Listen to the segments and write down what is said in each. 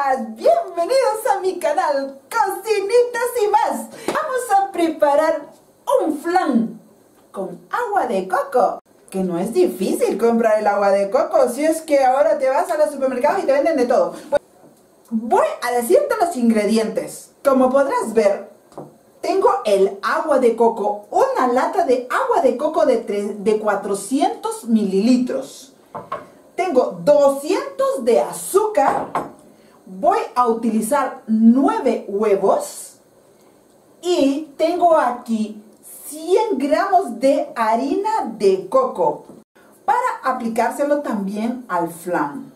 chicas, bienvenidos a mi canal Cocinitas y más. Vamos a preparar un flan con agua de coco, que no es difícil comprar el agua de coco, si es que ahora te vas a los supermercados y te venden de todo. Voy a decirte los ingredientes. Como podrás ver, tengo el agua de coco, una lata de agua de coco de 400 mililitros. Tengo 200 de azúcar. Voy a utilizar 9 huevos. Y tengo aquí 100 gramos de harina de coco para aplicárselo también al flan.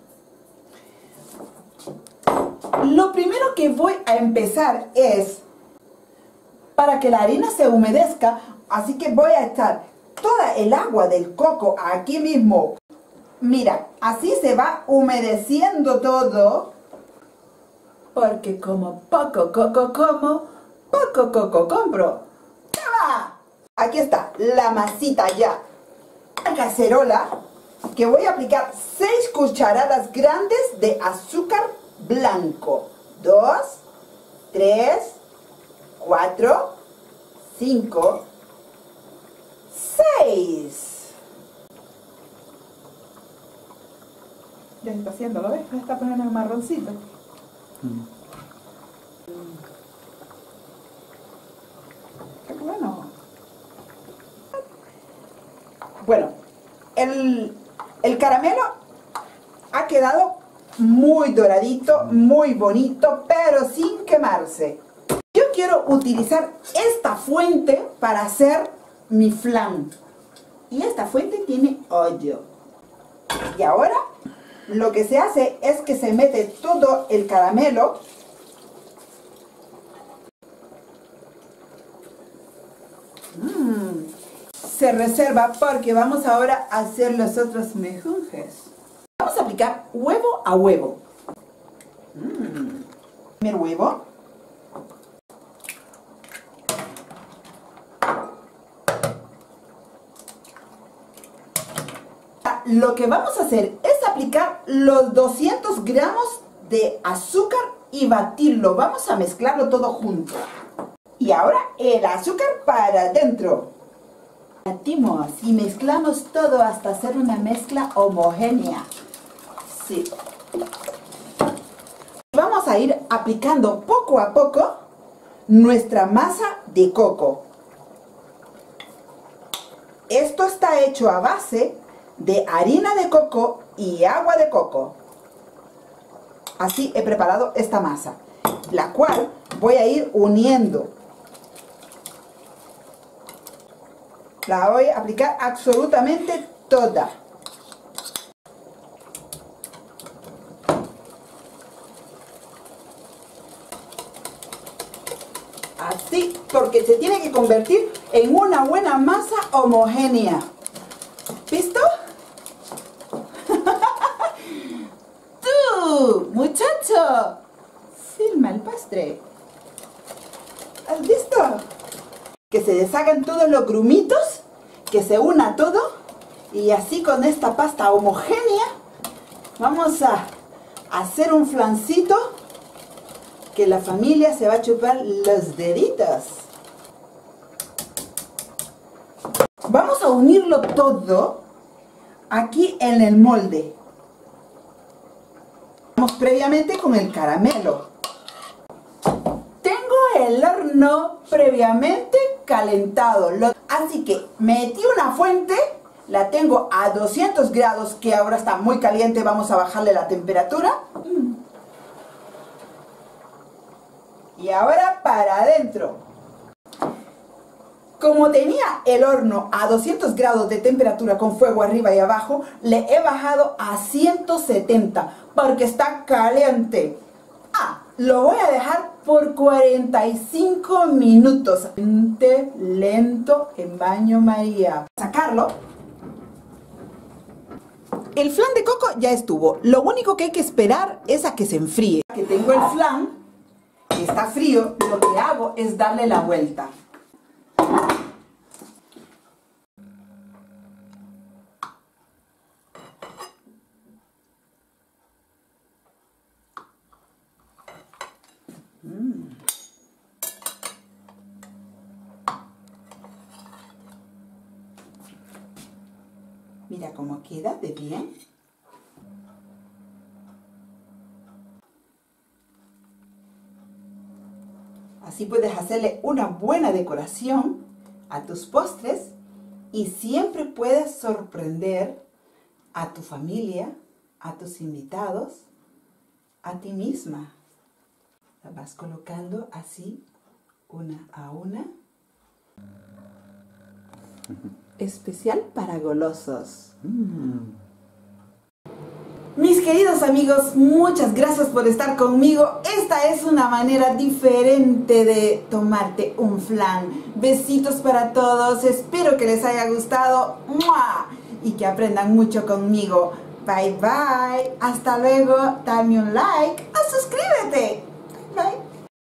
Lo primero que voy a empezar es, para que la harina se humedezca, así que voy a echar toda el agua del coco aquí mismo. Mira, así se va humedeciendo todo, porque como poco coco como, poco coco compro. ¡Toma! Aquí está la masita ya. Una cacerola que voy a aplicar 6 cucharadas grandes de azúcar blanco. 2, 3, 4, 5, 6. Ya está haciendo, ¿lo ves? Ya está poniendo el marroncito. Qué bueno. Bueno, el caramelo ha quedado muy doradito, muy bonito, pero sin quemarse. Yo quiero utilizar esta fuente para hacer mi flan. Y esta fuente tiene hoyo. Y ahora lo que se hace es que se mete todo el caramelo . Se reserva porque vamos ahora a hacer los otros mejunjes. Vamos a aplicar huevo a huevo. Primer huevo. Lo que vamos a hacer es aplicar los 200 gramos de azúcar y batirlo. Vamos a mezclarlo todo junto. Y ahora el azúcar para adentro. Batimos y mezclamos todo hasta hacer una mezcla homogénea. Sí. Vamos a ir aplicando poco a poco nuestra masa de coco. Esto está hecho a base de harina de coco y agua de coco. Así he preparado esta masa, la cual voy a ir uniendo. La voy a aplicar absolutamente toda. Así, porque se tiene que convertir en una buena masa homogénea. ¿Visto? ¡Tú, muchacho! Filma el postre. ¿Has visto? Que se deshagan todos los grumitos, que se una todo, y así con esta pasta homogénea vamos a hacer un flancito que la familia se va a chupar los deditos. Vamos a unirlo todo aquí en el molde. Vamos previamente con el caramelo. Tengo el horno previamente calentado, así que metí una fuente, la tengo a 200 grados, que ahora está muy caliente. Vamos a bajarle la temperatura. Y ahora para adentro. Como tenía el horno a 200 grados de temperatura con fuego arriba y abajo, le he bajado a 170 porque está caliente. Lo voy a dejar por 45 minutos. Lento en baño María. Sacarlo. El flan de coco ya estuvo. Lo único que hay que esperar es a que se enfríe. Que tengo el flan, que está frío, lo que hago es darle la vuelta. Mira cómo queda de bien. Así puedes hacerle una buena decoración a tus postres y siempre puedes sorprender a tu familia, a tus invitados, a ti misma. La vas colocando así, una a una. Especial para golosos. Mis queridos amigos, muchas gracias por estar conmigo. Esta es una manera diferente de tomarte un flan. Besitos para todos. Espero que les haya gustado. ¡Mua! Y que aprendan mucho conmigo. Bye bye. Hasta luego. Dame un like.